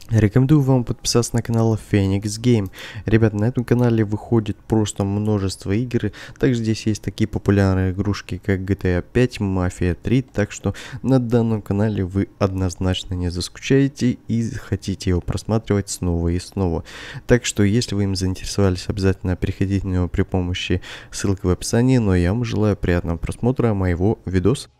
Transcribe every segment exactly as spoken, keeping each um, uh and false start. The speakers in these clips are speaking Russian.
Рекомендую вам подписаться на канал Phoenix Game. Ребят, на этом канале выходит просто множество игр. Также здесь есть такие популярные игрушки, как джи ти эй пять, Mafia три. Так что на данном канале вы однозначно не заскучаете и хотите его просматривать снова и снова. Так что, если вы им заинтересовались, обязательно переходите на него при помощи ссылки в описании. Но я вам желаю приятного просмотра моего видоса.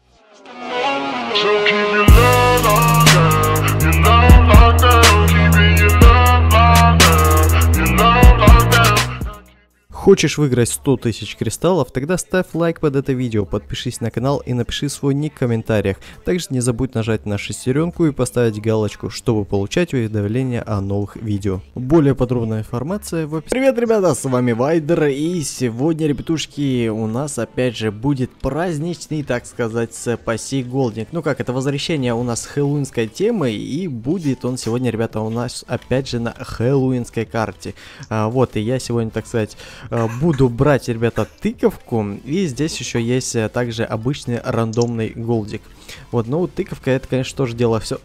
Хочешь выиграть сто тысяч кристаллов? Тогда ставь лайк под это видео, подпишись на канал и напиши свой ник в комментариях. Также не забудь нажать на шестеренку и поставить галочку, чтобы получать уведомления о новых видео. Более подробная информация в описании. Привет, ребята, с вами Вайдер, и сегодня, ребятушки, у нас опять же будет праздничный, так сказать, спаси голдник. Ну как, это возвращение у нас хэллоуинской темы, и будет он сегодня, ребята, у нас опять же на хэллоуинской карте. А, вот, и я сегодня, так сказать, буду брать, ребята, тыковку, и здесь еще есть также обычный рандомный голдик. Вот, ну тыковка, это, конечно, тоже дело все.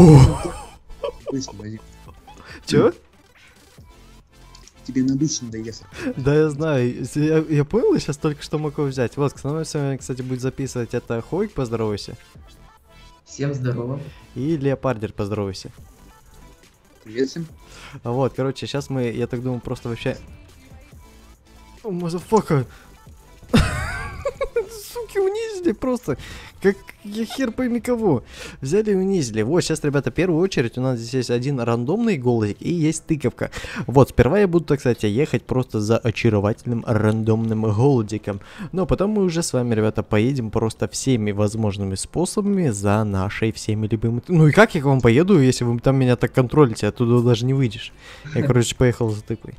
Че? Тебе надо очень доехать. Да, я знаю. Я, я понял, я сейчас только что мог его взять. Вот, с нами сегодня, кстати, будет записывать это Хойк, поздоровайся. Всем здорово. И Леопардер, поздоровайся. Привет всем. Вот, короче, сейчас мы, я так думаю, просто вообще... О, мазафака. Суки, унизили просто. Как я хер пойми кого. Взяли и унизили. Вот, сейчас, ребята, в первую очередь у нас здесь есть один рандомный голдик и есть тыковка. Вот, сперва я буду, так сказать, ехать просто за очаровательным рандомным голдиком. Но потом мы уже с вами, ребята, поедем просто всеми возможными способами за нашей всеми любимой... Ну и как я к вам поеду, если вы там меня так контролите, оттуда даже не выйдешь. Я, короче, поехал за тыквой.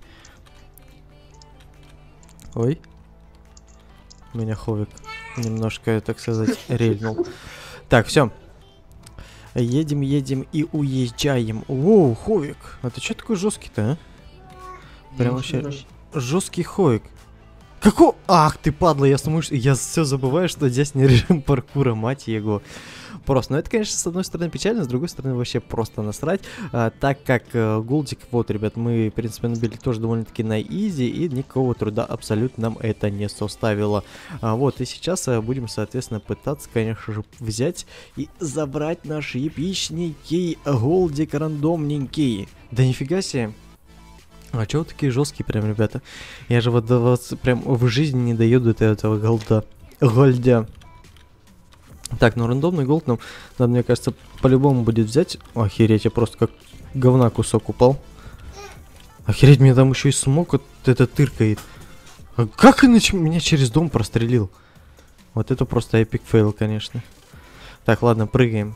Ой. Меня Ховик немножко, так сказать, рельнул. Так, все. Едем, едем и уезжаем. Воу, Ховик. А ты что такой жесткий-то, а? Прям вообще жесткий Ховик. Какого? Ах ты, падла, я саму... Я все забываю, что здесь не режим паркура, мать его. Просто, ну это, конечно, с одной стороны печально, с другой стороны вообще просто насрать. А, так как э, голдик, вот, ребят, мы, в принципе, набили тоже довольно-таки на изи, и никакого труда абсолютно нам это не составило. А, вот, и сейчас а, будем, соответственно, пытаться, конечно же, взять и забрать наш эпичненький голдик рандомненький. Да нифига себе. А чего такие жесткие прям, ребята? Я же вот, вот прям в жизни не даю до этого голда. Голдя. Так, ну рандомный голд нам надо, мне кажется, по-любому будет взять. Охереть, я просто как говна кусок упал. Охереть, мне там еще и смог вот это тыркает. А как иначе меня через дом прострелил? Вот это просто эпик фейл, конечно. Так, ладно, прыгаем.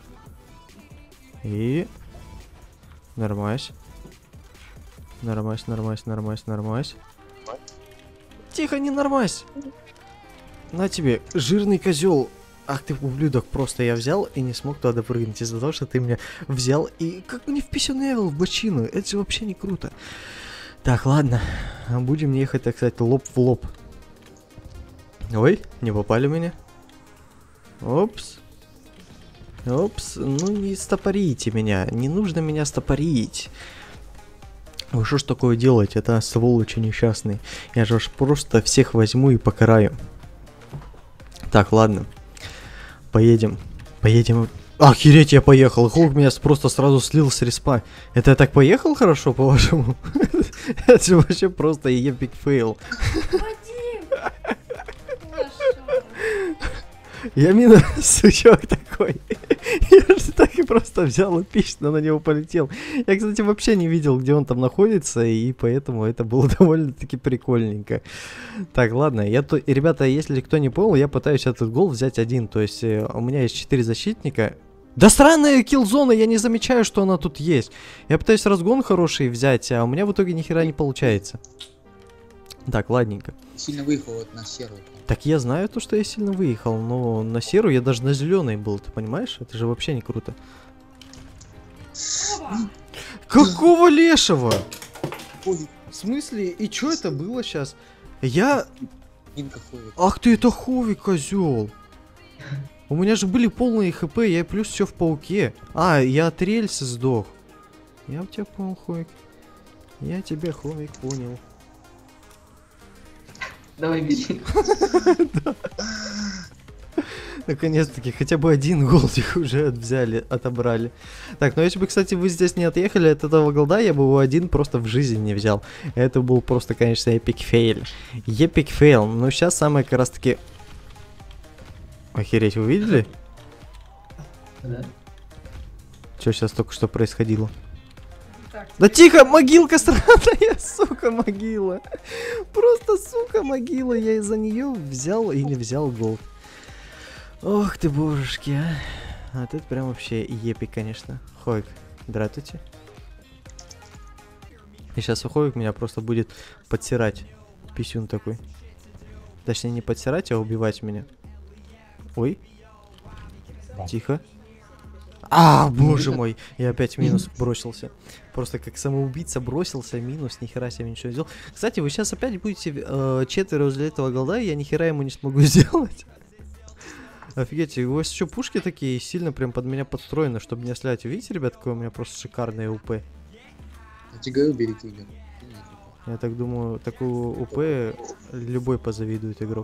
И... Нормась. Нормась, нормась, нормась, нормась. Тихо, не нормась. На тебе, жирный козел. Ах ты, ублюдок, просто я взял и не смог туда допрыгнуть из-за того, что ты меня взял и как мне вписанул в бочину. Это же вообще не круто. Так, ладно. Будем ехать, так сказать, лоб в лоб. Ой, не попали меня. Опс. Опс. Ну не стопорите меня. Не нужно меня стопорить. Вы что ж такое делаете? Это сволочи несчастные. Я же аж просто всех возьму и покараю. Так, ладно. Поедем. Поедем. Охереть, я поехал. Хулк меня просто сразу слил с респа. Это я так поехал хорошо, по-вашему? Это же вообще просто эпик фейл. Я мина сучок такой. Я же так и просто взял эпично на него полетел. Я, кстати, вообще не видел, где он там находится, и поэтому это было довольно-таки прикольненько. Так, ладно, я то... ребята, если кто не понял, я пытаюсь этот гол взять один. То есть э, у меня есть четыре защитника. Да странная киллзона, я не замечаю, что она тут есть. Я пытаюсь разгон хороший взять, а у меня в итоге ни хера не получается. Так, ладненько. Сильно выехал вот на серую. Так я знаю то, что я сильно выехал, но на серую я даже на зеленой был, ты понимаешь? Это же вообще не круто. Какого лешего? Ой. В смысле? И что это было сейчас? Я... Инка Ховик. Ах ты, это Ховик, козел. У меня же были полные хп, я плюс все в пауке. А, я от рельсы сдох. Я тебя понял, Ховик. Я тебя, Ховик, понял. Давай бери. Наконец-таки, хотя бы один голдик уже взяли, отобрали. Так, ну если бы, кстати, вы здесь не отъехали от этого голда, я бы его один просто в жизни не взял. Это был просто, конечно, эпик фейл. Эпик фейл. Ну сейчас самое как раз таки... Охереть, вы видели? Да. Что сейчас только что происходило? Да тихо, могилка странная, сука, могила. Просто, сука, могила. Я из-за нее взял и не взял голд. Ох ты, божешки, а. А тут прям вообще епик, конечно. Ховик, здравствуйте. И сейчас Ховик меня просто будет подсирать. Писюн такой. Точнее, не подсирать, а убивать меня. Ой. Тихо. А, боже мой, я опять в минус бросился. Просто как самоубийца бросился, минус, нихера себе ничего не сделал. Кстати, вы сейчас опять будете э, четверо возле этого голда, и я нихера ему не смогу сделать. Офигеть, у вас еще пушки такие сильно прям под меня подстроены, чтобы не слять. Видите, ребят, какое у меня просто шикарное УП. Я тебе говорю, бери тигр. Я так думаю, такую УП любой позавидует игрок.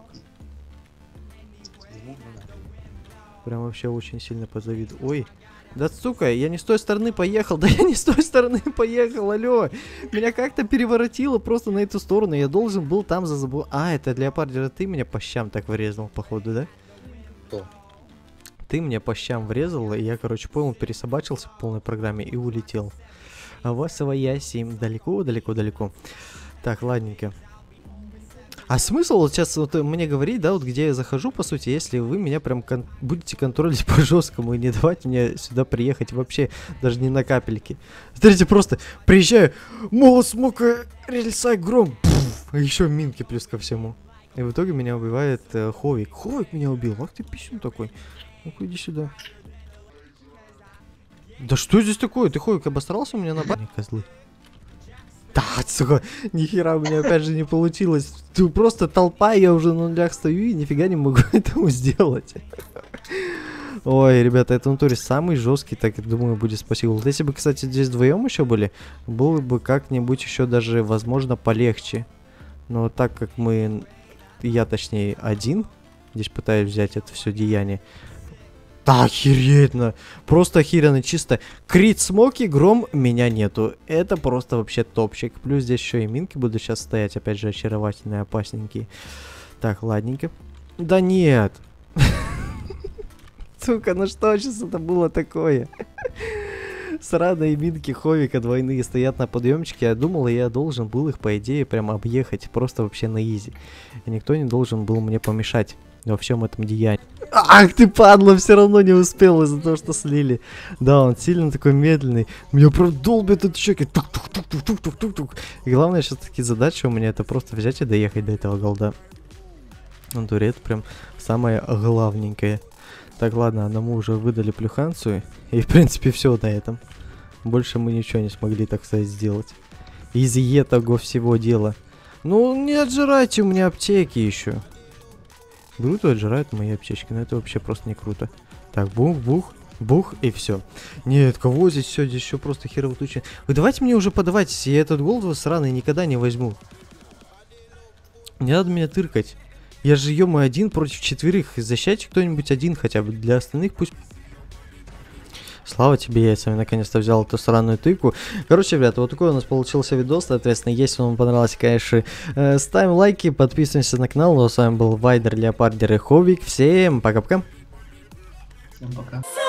Прям вообще очень сильно позавидую. Ой, да сука, я не с той стороны поехал, да я не с той стороны поехал, алло. Меня как-то переворотило просто на эту сторону, я должен был там за забор. А, это леопардера, ты меня по щам так врезал, походу, да? Кто? Ты мне по щам врезал, и я, короче, понял, пересобачился в полной программе и улетел. А вас своя семь далеко-далеко-далеко. Так, ладненько. А смысл вот сейчас вот мне говорить, да, вот где я захожу, по сути, если вы меня прям кон будете контролить по жесткому и не давать мне сюда приехать вообще, даже не на капельки. Смотрите, просто приезжаю, молот, смока, рельса, гром, пфф, а еще минки плюс ко всему. И в итоге меня убивает э, Ховик. Ховик меня убил. Ах ты писюн такой. Ну-ка иди сюда. Да что здесь такое? Ты, Ховик, обосрался у меня на бане, козлы? Да, сука, нихера у меня опять же не получилось. Ты просто толпа, я уже на нулях стою и нифига не могу этому сделать. Ой, ребята, это в натуре самый жесткий, так думаю, будет спасибо. Вот если бы, кстати, здесь вдвоем еще были, было бы как-нибудь еще даже, возможно, полегче. Но так как мы... Я, точнее, один здесь пытаюсь взять это все деяние. Да, охеренно. Просто охеренно, чисто. Крит, смоки, гром, меня нету. Это просто вообще топчик. Плюс здесь еще и минки будут сейчас стоять. Опять же, очаровательные, опасненькие. Так, ладненько. Да нет. Сука, ну что сейчас это было такое? Сраные минки Ховика двойные стоят на подъемчике. Я думал, я должен был их, по идее, прям объехать. Просто вообще на изи. И никто не должен был мне помешать во всем этом деянии. Ах ты, падла, все равно не успел из-за того, что слили. Да, он сильно такой медленный. Меня прям долбит эти щеки. Тук-тук-тук-тук-тук-тук-тук. И главная сейчас таки задача у меня это просто взять и доехать до этого голда. В натуре это прям самое главненькое. Так, ладно, одному уже выдали плюханцию. И, в принципе, все на этом. Больше мы ничего не смогли, так сказать, сделать. Из этого всего дела. Ну, не отжирайте у меня аптеки еще. Берут и отжирают мои аптечки. Но это вообще просто не круто. Так, бух, бух, бух, и все. Нет, кого здесь все? Здесь еще просто херово туча. Вы давайте мне уже подавать. Я этот голд сраный никогда не возьму. Не надо меня тыркать. Я же, ё-моё, один против четверых. Защищайте кто-нибудь один хотя бы. Для остальных пусть... Слава тебе, я с вами наконец-то взял эту сраную тыку. Короче, ребята, вот такой у нас получился видос. Соответственно, если вам понравился, конечно, э, ставим лайки, подписываемся на канал. Ну, а с вами был Вайдер, Леопардер и Ховик. Всем пока-пока. Всем пока.